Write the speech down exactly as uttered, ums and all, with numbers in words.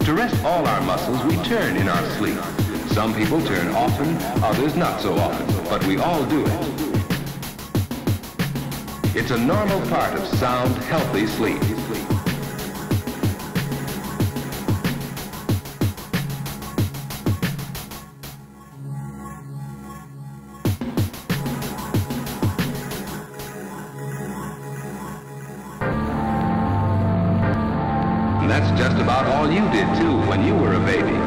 To rest all our muscles, we turn in our sleep. Some people turn often, others not so often, but we all do it. It's a normal part of sound, healthy sleep. And that's just about all you did too when you were a baby.